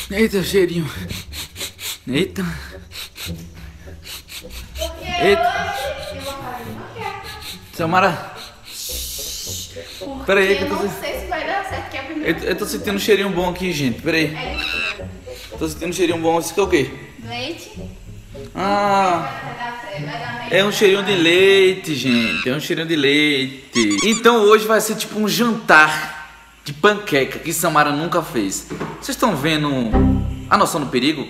Eita, o cheirinho. Eita. Eita. Samara. Pera aí que eu tô... não sei se vai dar certo, que é a primeira Eu tô sentindo um cheirinho bom aqui, gente. Pera aí. Tô sentindo um cheirinho bom. Isso aqui é o quê? leite. Ah, Vai dar é um cheirinho de leite, gente. É um cheirinho de leite. Então hoje vai ser tipo um jantar de panqueca que Samara nunca fez. Vocês estão vendo a noção do perigo?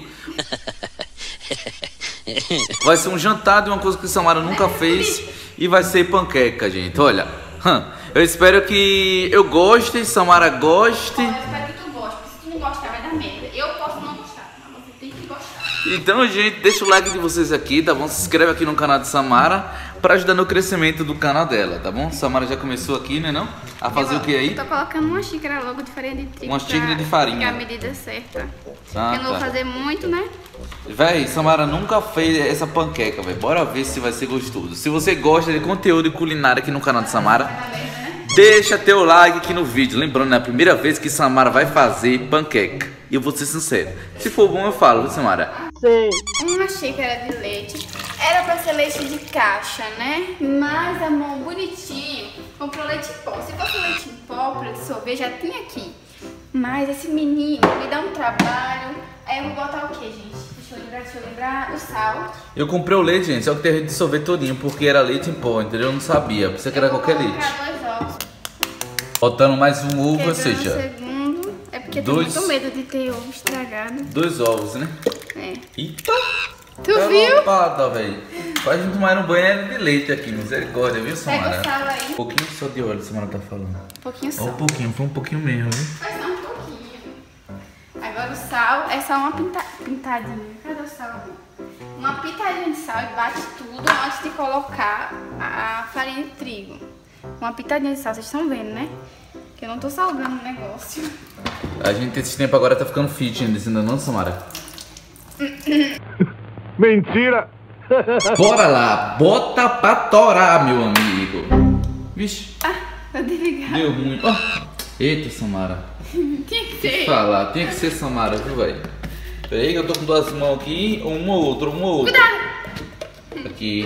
Vai ser um jantar de uma coisa que Samara nunca fez e vai ser panqueca, gente. Olha, eu espero que eu goste, Samara goste. Eu espero que tu goste, porque se tu não gostar vai dar merda. Eu posso não gostar, mas você tem que gostar. Então, gente, deixa o like de vocês aqui, tá bom? Se inscreve aqui no canal de Samara pra ajudar no crescimento do canal dela, tá bom? Samara já começou aqui, né não? A fazer o que aí? Eu tô colocando uma xícara logo de farinha de trigo. Uma xícara de farinha. Pegar a medida certa. Ah, eu não vou tá. fazer muito, né? Véi, Samara nunca fez essa panqueca, véi. Bora ver se vai ser gostoso. Se você gosta de conteúdo culinário aqui no canal de Samara, deixa teu like aqui no vídeo. Lembrando, é a primeira vez que Samara vai fazer panqueca. E eu vou ser sincero. Se for bom, eu falo, viu, Samara? Uma xícara de leite. Era pra ser leite de caixa, né? Mas a mão bonitinho comprou leite em pó. Se fosse leite em pó pra dissolver, já tinha aqui. Mas esse menino me dá um trabalho. Aí eu vou botar o que, gente? Deixa eu lembrar. O sal. Eu comprei o leite, gente, só que teve que dissolver todinho, porque era leite em pó, entendeu? Eu não sabia. Pensei que era qualquer leite. Vou colocar 2 ovos. Botando mais um ovo, ou Quebrando seja, o segundo. É porque eu dois- tenho muito medo de ter ovo estragado. 2 ovos, né? É. Eita! Tu viu? Lapada, velho. Faz a gente tomar um banheiro de leite aqui, misericórdia, viu, Pega Samara? o sal aí. Um pouquinho só de óleo, Samara tá falando. Um pouquinho Ó, só. um pouquinho, foi um pouquinho mesmo, viu? Mas não um pouquinho. Agora o sal é só uma pintadinha. Cadê o sal? Uma pitadinha de sal e bate tudo antes de colocar a farinha de trigo. Uma pitadinha de sal, vocês estão vendo, né? Que eu não tô salgando o negócio. A gente esse tempo agora tá ficando fitness, ainda não, Samara? Mentira! Bora lá, bota pra torar, meu amigo. Vixe, Ah, vou desligar. deu ruim. Ó, eita, Samara. Tinha que ser. Falar, tem que ser Samara, viu, velho? Peraí que eu tô com 2 mãos aqui, uma ou outra, uma ou outra. Cuidado! Aqui.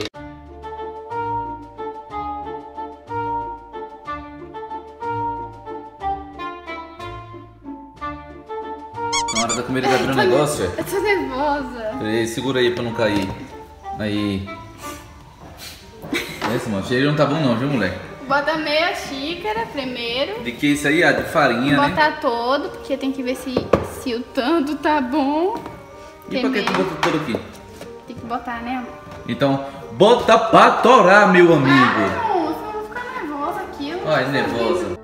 Na hora da comida vai abrir um negócio, velho. Eu tô nervosa. Peraí, segura aí pra não cair. Aí. Esse, mano, o cheiro não tá bom não, viu, moleque? Bota meia xícara primeiro. De que isso aí? Ah, de farinha, né? Botar todo, porque tem que ver se o tanto tá bom. E pra que tu botou tudo aqui? Tem que botar, né, amor? Então, bota pra torar, meu amigo. Ah, não, eu vou ficar nervosa aqui. Eu não Ai, tô nervosa. sabendo.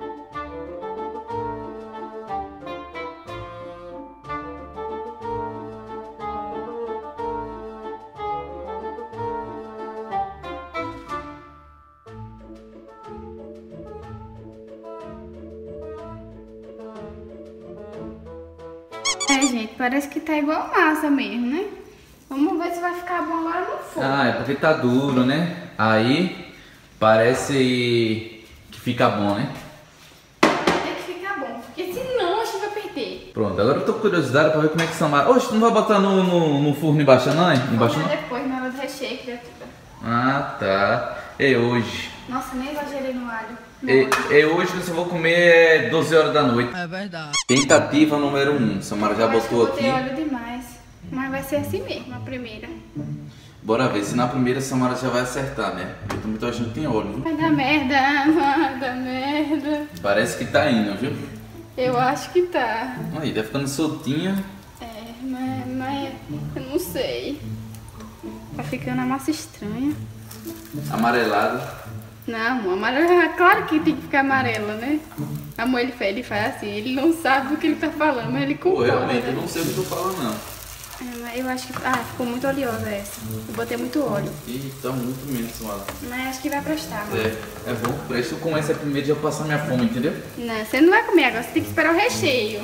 É, gente, parece que tá igual massa mesmo, né? Vamos ver se vai ficar bom agora no fogo. Ah, é porque tá duro, né? Aí parece que fica bom, né? Tem que ficar bom, porque senão a gente vai perder. Pronto, agora eu tô com curiosidade pra ver como é que Samara... Oxe, tu não vai botar no forno embaixo não, hein? Embaixo Vamos não? depois na hora do recheio, criatura. Ah, tá. É hoje. Nossa, nem exagerei no alho. É hoje que eu só vou comer 12 horas da noite. É verdade. Tentativa número 1. Samara já Eu acho que eu botou aqui. botei óleo demais. Mas vai ser assim mesmo, a primeira. Bora ver, se na primeira Samara já vai acertar, né? Eu também tô achando que tem óleo, viu? Vai dar merda, vai dar merda. Parece que tá indo, viu? Eu acho que tá. Aí, tá ficando soltinha. É, mas eu não sei. Tá ficando a massa estranha. Amarelada. Não, amor, amarela, claro que tem que ficar amarela, né? Amor, ele faz assim, ele não sabe do que ele tá falando, mas ele Pô, concorda. realmente, eu não sei o que tu fala, não. É, mas eu acho que... Ah, ficou muito oleosa essa. Eu botei muito óleo. Ih, tá muito menos, Samara. Mas acho que vai prestar, amor. É bom, pra isso eu começo a primeiro já passar minha fome, entendeu? Não, você não vai comer agora, você tem que esperar o recheio.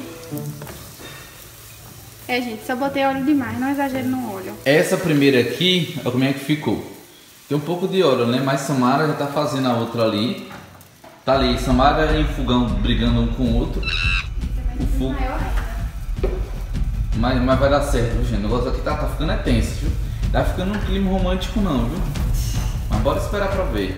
É, gente, só botei óleo demais, não exagero no óleo. Essa primeira aqui, olha como é que ficou. Tem um pouco de óleo, né? Mas Samara já tá fazendo a outra ali. Tá ali, Samara e o fogão brigando um com o outro. O fogo... Maior ainda. Mas vai dar certo, viu, gente? O negócio aqui tá ficando tenso, viu? Tá ficando um clima romântico não, viu? Mas bora esperar pra ver.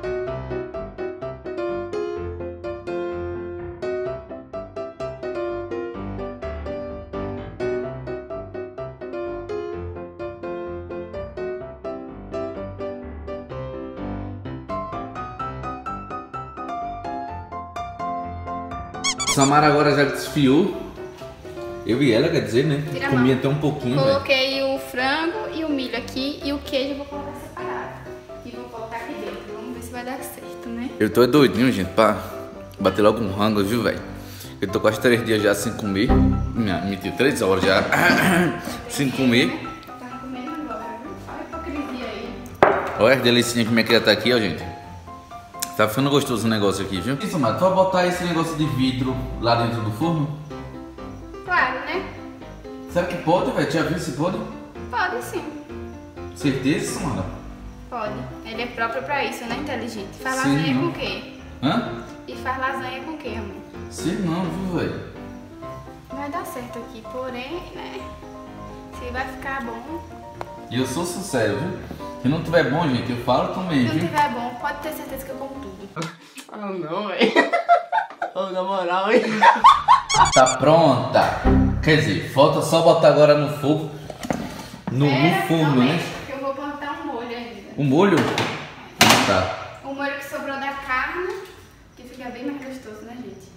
Samara agora já desfiou. Eu e ela, quer dizer, né? Comi até um pouquinho. Coloquei o frango e o milho aqui e o queijo eu vou colocar separado. E vou colocar aqui dentro. Vamos ver se vai dar certo, né? Eu tô doidinho, gente, pra bater logo um rango, viu, velho? Eu tô quase 3 dias já sem comer. Mentira, 3 horas já sem comer. Tá comendo agora, viu? Olha a hipocrisia aí. Olha as delicinhas como é que ela tá aqui, ó, gente. Tá ficando gostoso o negócio aqui, viu? Isso, mano, tu vai botar esse negócio de vidro lá dentro do forno? Claro, né? Será que pode, velho? Já viu se pode? Pode sim. Certeza, Samara? Pode. Ele é próprio pra isso, né, inteligente? Faz Sim, lasanha não. com o quê? Hã? E faz lasanha com o quê, amor? Sei não, viu, velho? Vai dar certo aqui, porém, né? Se vai ficar bom. E eu sou sincero, viu? Se não tiver bom, gente, eu falo também, Se não viu? tiver bom, pode ter certeza que eu como tudo. Ah não, velho. Oh, na moral, hein? Tá pronta. Quer dizer, falta só botar agora no fogo. No forno, né? Porque eu vou plantar um molho ainda. O molho? Tá. O molho que sobrou da carne, que fica bem mais gostoso, né, gente?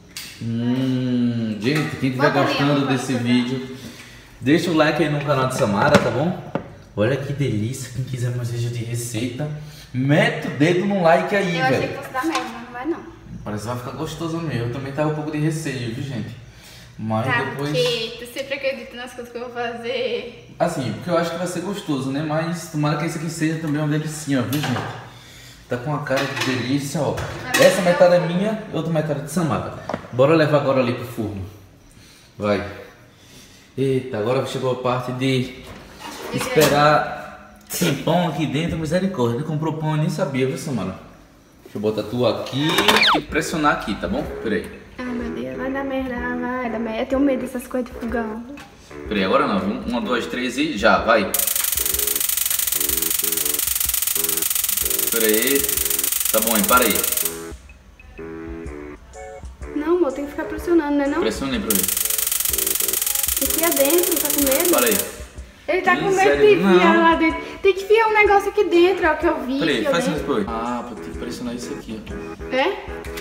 Gente, quem estiver Bota ali, gostando amor, desse pode vídeo, deixa o like aí no canal de Samara, tá bom? Olha que delícia, quem quiser mais vídeo de receita, mete o dedo no like aí, Eu achei velho. que fosse dar merda, mas não vai não. Parece que vai ficar gostoso mesmo. Eu também tava um pouco de receio, viu, gente? Mas Tá, depois... porque tu sempre acredita nas coisas que eu vou fazer. Assim, porque eu acho que vai ser gostoso, né? Mas tomara que esse aqui seja também uma delicinha, viu, gente? Tá com uma cara de delícia, ó. Essa metade é minha, outra metade é de Samara. Bora levar agora ali pro forno. Vai. Eita, agora chegou a parte de esperar. Tem pão aqui dentro, misericórdia. Ele comprou pão, eu nem sabia, viu, Samara? Deixa eu botar tu aqui e pressionar aqui, tá bom? Peraí. Ai, meu Deus, vai dar merda, vai dar merda. Eu tenho medo dessas coisas de fogão. Peraí, agora não, viu? 1, 2, 3 e já, vai. Peraí. Tá bom, hein? Para aí. Não, amor, tem que ficar pressionando, né não? Pressione aí pra ver. Enfia dentro, tá com medo? Para aí. Ele tá com medo Sério? de enfiar Não. lá dentro. Tem que enfiar um negócio aqui dentro, é o que eu vi. Peraí, enfiou faz isso dentro. depois. Ah, vou ter que pressionar isso aqui, ó. É?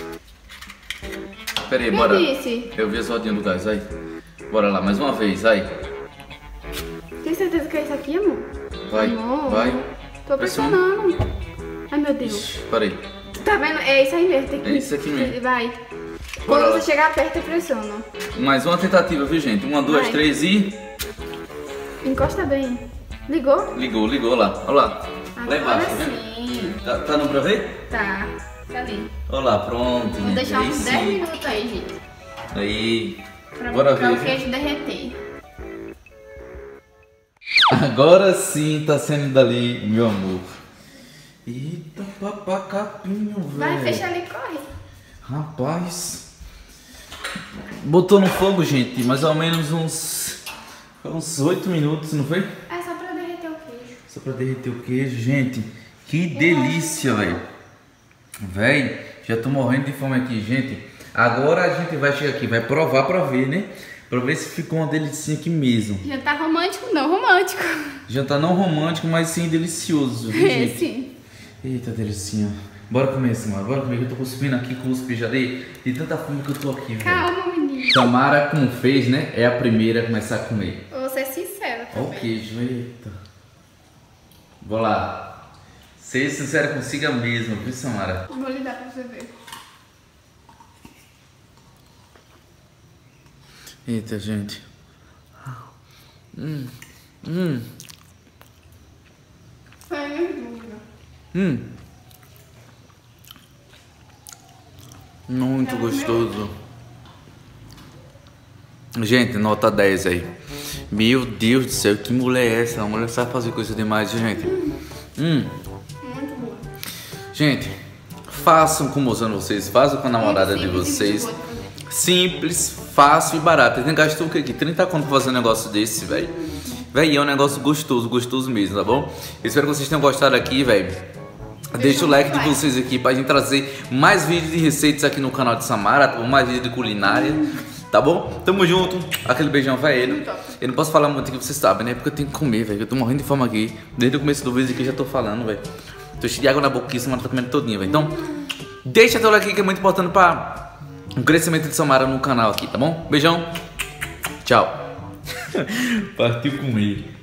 Peraí, Quem bora. disse? Eu vi as rodinhas do gás, vai. Bora lá, mais uma vez, vai. Tem certeza que é isso aqui, amor? Vai, Amor, vai. tô Pressiona. pressionando. Ai, meu Deus. Ixi, peraí. Tu tá vendo? É isso aí mesmo. Tem que... É isso aqui mesmo. Vai. Bora Quando lá. você chegar perto, eu pressiono. Mais uma tentativa, viu, gente? 1, 2, Vai. 3 e... Encosta bem. Ligou? Ligou lá. Olha lá. Lá embaixo, tá vendo? sim. Tá dando pra ver? Tá. Tá ali. Olha lá, pronto. Vou gente. deixar Aí uns sim. 10 minutos aí, gente. Aí. Pra Bora ver, o viu? queijo derreter. Agora sim tá saindo dali, meu amor. Eita, papacapinho, velho. Vai, fecha ali, corre. Rapaz. Botou no fogo, gente, mais ou menos uns 8 minutos, não foi? É só pra derreter o queijo. Só pra derreter o queijo, gente. Que delícia, velho. Véi, já tô morrendo de fome aqui, gente. Agora a gente vai chegar aqui, vai provar pra ver, né? Pra ver se ficou uma delicinha aqui mesmo. Jantar romântico? Não, romântico. Jantar não romântico, mas sim delicioso, viu, É, gente? sim. Eita, delicinha. Bora comer, Samara. Bora comer, que eu tô cuspindo aqui, cuspe já dei. De tanta fome que eu tô aqui, velho. Calma, menino. Samara, como fez, né? É a primeira a começar a comer. Vou ser sincera Olha o também. queijo, eita. Vou lá. Ser sincera consigo mesmo, viu, Samara? Vou lhe dar pra você ver. Eita, gente. Sem dúvida. Muito gostoso. Gente, nota 10 aí. Meu Deus do céu, que mulher é essa? A mulher sabe fazer coisa demais, gente. Muito boa. Gente, façam com o moção de vocês, façam com a namorada de Simples e vocês. muito boa de fazer. Simples, fácil e barato. Ele gastou o que aqui? 30 conto pra fazer um negócio desse, velho. Véi, é um negócio gostoso, gostoso mesmo, tá bom? Eu espero que vocês tenham gostado aqui, velho. Deixa o like de vocês aqui pra gente trazer mais vídeos de receitas aqui no canal de Samara, tá bom? Mais vídeos de culinária, tá bom? Tamo junto. Aquele beijão, velho. Eu não posso falar muito aqui, vocês sabem, né? Porque eu tenho que comer, velho. Eu tô morrendo de fome aqui. Desde o começo do vídeo aqui eu já tô falando, velho. Tô cheio de água na boca aqui, Samara tá comendo todinha, velho. Então, deixa teu like aqui que é muito importante pra o crescimento de Samara no canal aqui, tá bom? Beijão. Tchau. Partiu comer.